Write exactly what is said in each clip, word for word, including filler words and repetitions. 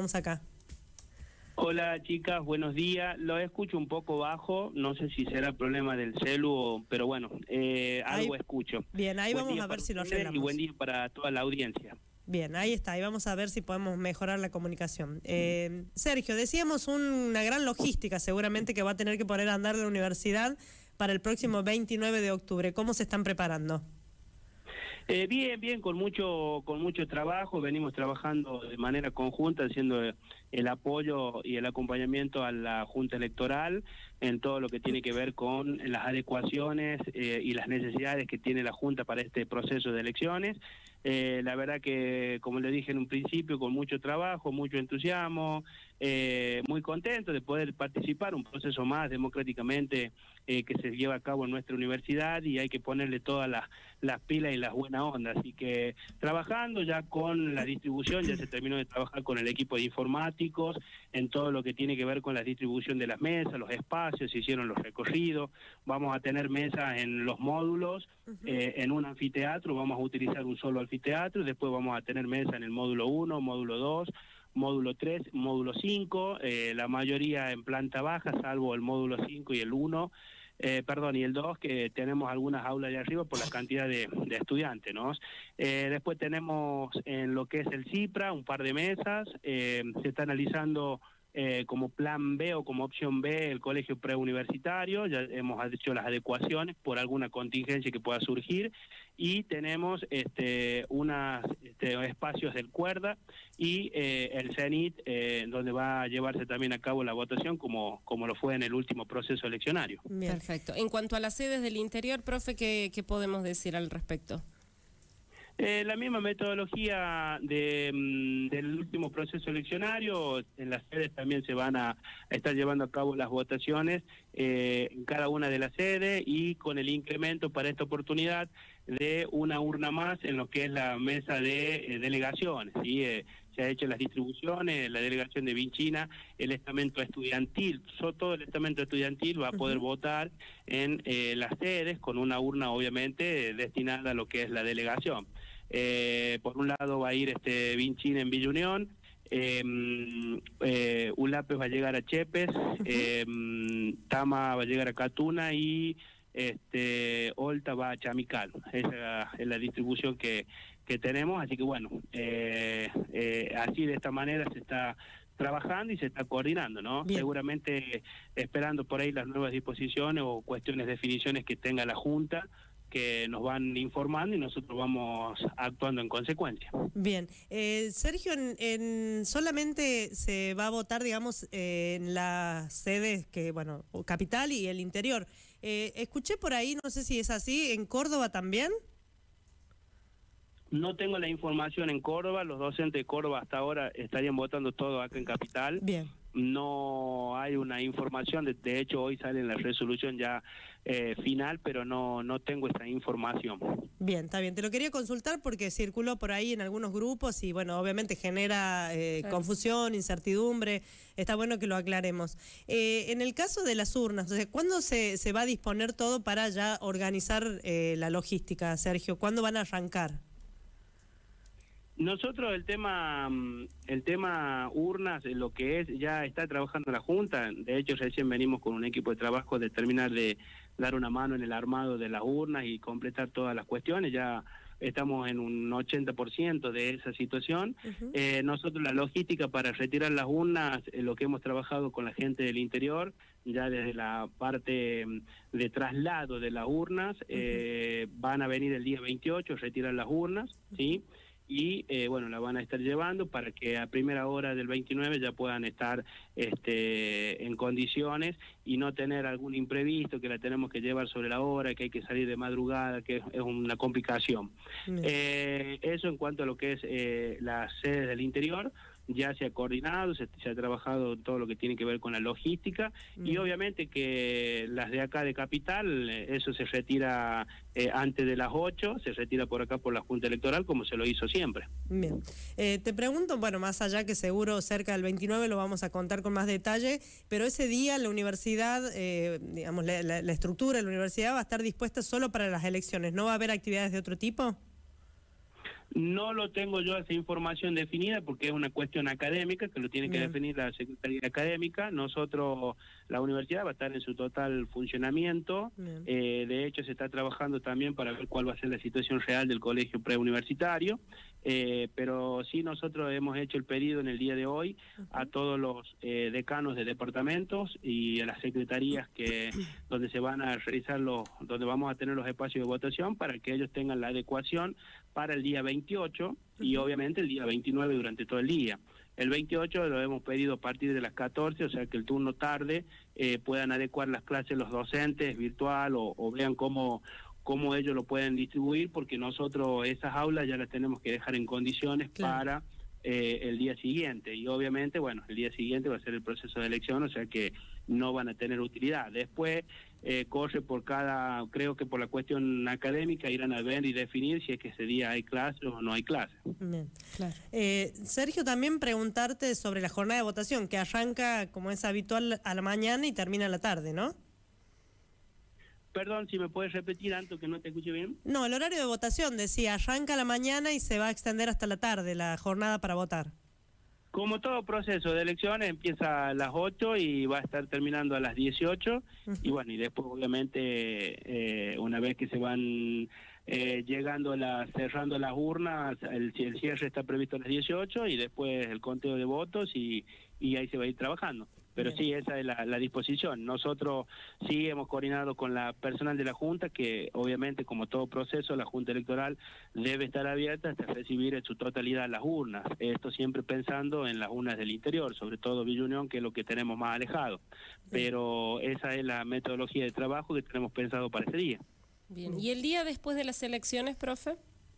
estamos acá. Hola chicas, buenos días. Lo escucho un poco bajo, no sé si será problema del celu, o, pero bueno, eh, algo ahí, escucho. Bien, ahí buen vamos a ver si lo arreglamos. Y buen día para toda la audiencia. Bien, ahí está, y vamos a ver si podemos mejorar la comunicación. Eh, Sergio, decíamos una gran logística seguramente que va a tener que poner a andar la universidad para el próximo veintinueve de octubre. ¿Cómo se están preparando? Eh, bien, bien, con mucho con mucho trabajo, venimos trabajando de manera conjunta, haciendo el apoyo y el acompañamiento a la Junta Electoral en todo lo que tiene que ver con las adecuaciones eh, y las necesidades que tiene la Junta para este proceso de elecciones. Eh, la verdad que, como le dije en un principio, con mucho trabajo, mucho entusiasmo, eh, muy contento de poder participar un proceso más democráticamente eh, que se lleva a cabo en nuestra universidad, y hay que ponerle todas las, las pilas y las buenas ondas. Así que trabajando ya con la distribución, ya se terminó de trabajar con el equipo de informáticos en todo lo que tiene que ver con la distribución de las mesas, los espacios, se hicieron los recorridos, vamos a tener mesas en los módulos, uh-huh. eh, en un anfiteatro, vamos a utilizar un solo anfiteatro, después vamos a tener mesa en el módulo uno, módulo dos, módulo tres, módulo cinco, eh, la mayoría en planta baja, salvo el módulo cinco y el uno, eh, perdón, y el dos, que tenemos algunas aulas de arriba por la cantidad de, de estudiantes, ¿no? Eh, después tenemos en lo que es el CIPRA un par de mesas, eh, se está analizando eh, como plan B o como opción B el colegio preuniversitario, ya hemos hecho las adecuaciones por alguna contingencia que pueda surgir, y tenemos este unas este, espacios del Cuerda y eh, el CENIT, eh, donde va a llevarse también a cabo la votación como, como lo fue en el último proceso eleccionario. Bien. Perfecto. En cuanto a las sedes del interior, profe, ¿qué, qué podemos decir al respecto? Eh, la misma metodología de, mm, del último proceso eleccionario. En las sedes también se van a estar llevando a cabo las votaciones eh, en cada una de las sedes, y con el incremento para esta oportunidad de una urna más en lo que es la mesa de eh, delegaciones, ¿sí? Eh, se ha hecho las distribuciones, la delegación de Vinchina, el estamento estudiantil, todo el estamento estudiantil va a poder uh-huh. votar en eh, las sedes con una urna obviamente destinada a lo que es la delegación. Eh, por un lado va a ir este Vinchina en Villa Unión, eh, eh, Ulapes va a llegar a Chepes, uh-huh. eh, Tama va a llegar a Catuna, y este Olta va a Chamical. Esa es la distribución que, que tenemos, así que bueno, eh, eh, así de esta manera se está trabajando y se está coordinando, ¿no? Bien. Seguramente esperando por ahí las nuevas disposiciones o cuestiones, definiciones que tenga la Junta, que nos van informando y nosotros vamos actuando en consecuencia. Bien. Eh, Sergio, en, en solamente se va a votar, digamos, eh, en las sedes que, bueno, capital y el interior. Eh, escuché por ahí, no sé si es así, ¿en Córdoba también? No tengo la información en Córdoba, los docentes de Córdoba hasta ahora estarían votando todo acá en capital. Bien. No hay una información, de, de hecho hoy sale en la resolución ya eh, final, pero no no tengo esa información. Bien, está bien, te lo quería consultar porque circuló por ahí en algunos grupos y bueno, obviamente genera eh, claro. confusión, incertidumbre, está bueno que lo aclaremos. Eh, en el caso de las urnas, o sea, ¿cuándo se, se va a disponer todo para ya organizar eh, la logística, Sergio? ¿Cuándo van a arrancar? Nosotros el tema el tema urnas, lo que es, ya está trabajando la Junta. De hecho recién venimos con un equipo de trabajo de terminar de dar una mano en el armado de las urnas y completar todas las cuestiones. Ya estamos en un ochenta por ciento de esa situación. Uh-huh. eh, nosotros la logística para retirar las urnas, eh, lo que hemos trabajado con la gente del interior, ya desde la parte de traslado de las urnas, uh-huh. eh, van a venir el día veintiocho a retirar las urnas, uh-huh. ¿sí? Y eh, bueno, la van a estar llevando para que a primera hora del veintinueve ya puedan estar este, en condiciones y no tener algún imprevisto, que la tenemos que llevar sobre la hora, que hay que salir de madrugada, que es, es una complicación. Eh, eso en cuanto a lo que es eh, las sedes del interior. Ya se ha coordinado, se, se ha trabajado todo lo que tiene que ver con la logística, mm. y obviamente que las de acá de Capital, eso se retira eh, antes de las ocho, se retira por acá por la Junta Electoral, como se lo hizo siempre. Bien. Eh, te pregunto, bueno, más allá que seguro cerca del veintinueve lo vamos a contar con más detalle, pero ese día la universidad, eh, digamos, la, la, la estructura de la universidad va a estar dispuesta solo para las elecciones, ¿no va a haber actividades de otro tipo? No lo tengo yo esa información definida porque es una cuestión académica que lo tiene que Bien. definir la Secretaría Académica. Nosotros, la universidad va a estar en su total funcionamiento. Eh, de hecho, se está trabajando también para ver cuál va a ser la situación real del colegio preuniversitario. Eh, pero sí, nosotros hemos hecho el pedido en el día de hoy uh-huh. a todos los eh, decanos de departamentos y a las secretarías que donde se van a realizar los, donde vamos a tener los espacios de votación para que ellos tengan la adecuación para el día veintiocho uh-huh. y obviamente el día veintinueve durante todo el día. El veintiocho lo hemos pedido a partir de las catorce, o sea que el turno tarde eh, puedan adecuar las clases los docentes virtual o, o vean cómo cómo ellos lo pueden distribuir, porque nosotros esas aulas ya las tenemos que dejar en condiciones claro. para eh, el día siguiente. Y obviamente, bueno, el día siguiente va a ser el proceso de elección, o sea que no van a tener utilidad. Después eh, corre por cada, creo que por la cuestión académica, irán a ver y definir si es que ese día hay clase o no hay clase. Bien, claro. Eh, Sergio, también preguntarte sobre la jornada de votación, que arranca, como es habitual, a la mañana y termina a la tarde, ¿no? Perdón, si me puedes repetir, Anto, que no te escuché bien. No, el horario de votación, decía, arranca a la mañana y se va a extender hasta la tarde, la jornada para votar. Como todo proceso de elecciones, empieza a las ocho y va a estar terminando a las dieciocho. Uh-huh. Y bueno, y después, obviamente, eh, una vez que se van eh, llegando, la, cerrando las urnas, el, el cierre está previsto a las dieciocho y después el conteo de votos y, y ahí se va a ir trabajando. Pero Bien. sí, esa es la, la disposición. Nosotros sí hemos coordinado con la personal de la Junta, que obviamente, como todo proceso, la Junta Electoral debe estar abierta hasta recibir en su totalidad las urnas. Esto siempre pensando en las urnas del interior, sobre todo Villa Unión, que es lo que tenemos más alejado. Pero esa es la metodología de trabajo que tenemos pensado para ese día. Bien. ¿Y el día después de las elecciones, profe?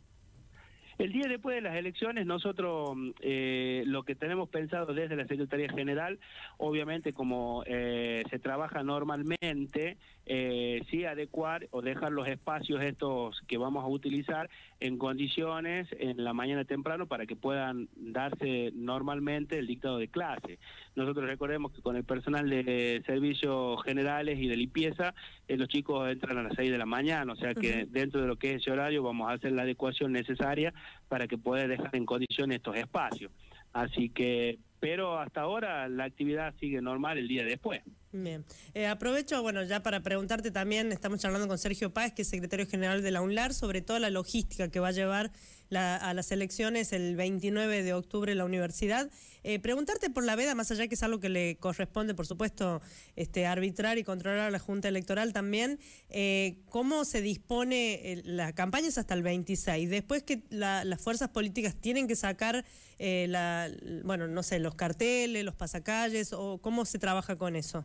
El día después de las elecciones, nosotros eh, lo que tenemos pensado desde la Secretaría General, obviamente como eh, se trabaja normalmente, eh, sí adecuar o dejar los espacios estos que vamos a utilizar en condiciones en la mañana temprano para que puedan darse normalmente el dictado de clase. Nosotros recordemos que con el personal de servicios generales y de limpieza, eh, los chicos entran a las seis de la mañana, o sea que uh-huh. dentro de lo que es ese horario vamos a hacer la adecuación necesaria para que pueda dejar en condiciones estos espacios. Así que, pero hasta ahora la actividad sigue normal el día después. Bien. Eh, aprovecho, bueno, ya para preguntarte también, estamos charlando con Sergio Páez, que es secretario general de la UNLAR, sobre toda la logística que va a llevar la, a las elecciones el veintinueve de octubre en la universidad. Eh, preguntarte por la veda, más allá que es algo que le corresponde, por supuesto, este, arbitrar y controlar a la Junta Electoral también, eh, ¿cómo se dispone? Eh, la campaña es hasta el veintiséis, después que la, las fuerzas políticas tienen que sacar, eh, la, bueno, no sé, los carteles, los pasacalles, o ¿cómo se trabaja con eso?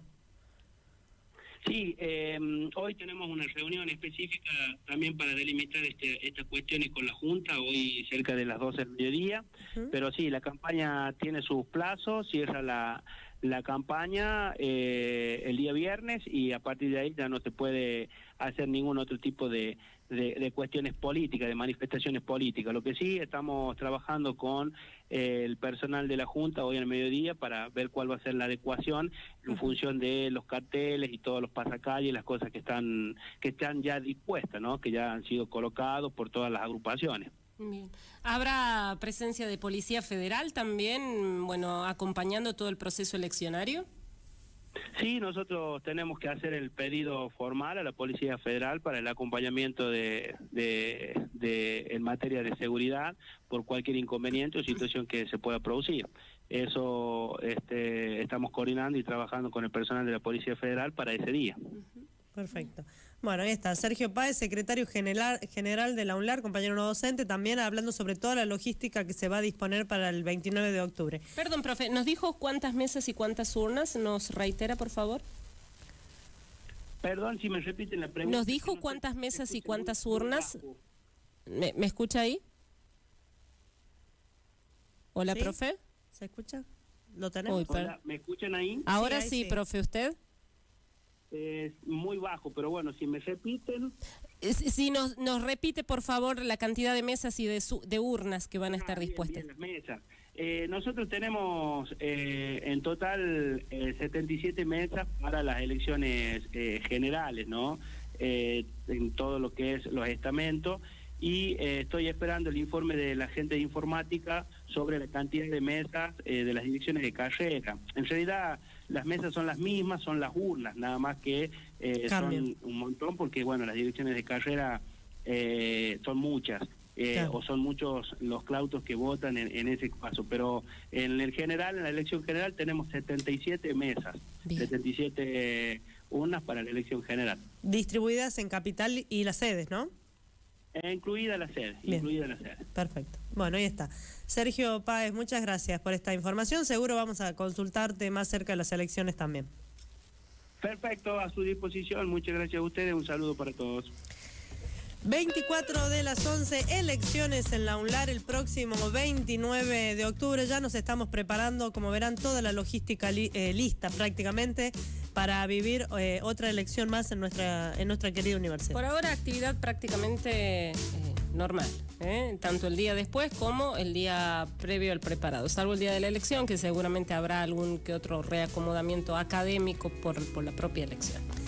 Sí, eh, hoy tenemos una reunión específica también para delimitar este, estas cuestiones con la Junta, hoy cerca de las doce del mediodía, uh-huh. pero sí, la campaña tiene sus plazos, cierra la, la campaña eh, el día viernes y a partir de ahí ya no se puede hacer ningún otro tipo de, de, de cuestiones políticas, de manifestaciones políticas. Lo que sí, estamos trabajando con eh, el personal de la Junta hoy al mediodía para ver cuál va a ser la adecuación en función de los carteles y todos los pasacalles, las cosas que están que están ya dispuestas, ¿no? Que ya han sido colocados por todas las agrupaciones. Bien. ¿Habrá presencia de Policía Federal también, bueno, acompañando todo el proceso eleccionario? Sí, nosotros tenemos que hacer el pedido formal a la Policía Federal para el acompañamiento de, de, de en materia de seguridad por cualquier inconveniente o situación que se pueda producir. Eso este, estamos coordinando y trabajando con el personal de la Policía Federal para ese día. Perfecto. Bueno, ahí está Sergio Páez, secretario general, general de la UNLAR, compañero no docente, también hablando sobre toda la logística que se va a disponer para el veintinueve de octubre. Perdón, profe, ¿nos dijo cuántas mesas y cuántas urnas? ¿Nos reitera, por favor? Perdón, si me repiten la pregunta. ¿Nos dijo no cuántas mesas y cuántas urnas? ¿Me, ¿Me escucha ahí? Hola, ¿Sí? profe. ¿Se escucha? ¿Lo tenemos? Uy, Hola, ¿me escuchan ahí? Ahora sí, sí, sí, profe, ¿usted? Es muy bajo, pero bueno, si me repiten... Si nos, nos repite, por favor, la cantidad de mesas y de, su, de urnas que van a estar ah, bien, dispuestas. Bien, las mesas. Eh, nosotros tenemos eh, en total eh, setenta y siete mesas para las elecciones eh, generales, ¿no? Eh, en todo lo que es los estamentos. y eh, estoy esperando el informe de la gente de informática sobre la cantidad de mesas eh, de las direcciones de carrera. En realidad las mesas son las mismas, son las urnas, nada más que eh, son un montón porque bueno, las direcciones de carrera eh, son muchas. Eh, claro. O son muchos los claustros que votan en, en ese caso, pero en el general, en la elección general tenemos setenta y siete mesas, Bien. setenta y siete urnas para la elección general. Distribuidas en capital y las sedes, ¿no? Eh, incluida la sede, Bien. incluida la sede. Perfecto. Bueno, ahí está. Sergio Páez, muchas gracias por esta información. Seguro vamos a consultarte más cerca de las elecciones también. Perfecto, a su disposición. Muchas gracias a ustedes. Un saludo para todos. veinticuatro de las once, elecciones en la UNLAR el próximo veintinueve de octubre. Ya nos estamos preparando, como verán, toda la logística li, eh, lista prácticamente para vivir eh, otra elección más en nuestra en nuestra querida universidad. Por ahora actividad prácticamente eh, normal, ¿eh? Tanto el día después como el día previo al preparado, salvo el día de la elección, que seguramente habrá algún que otro reacomodamiento académico por, por la propia elección.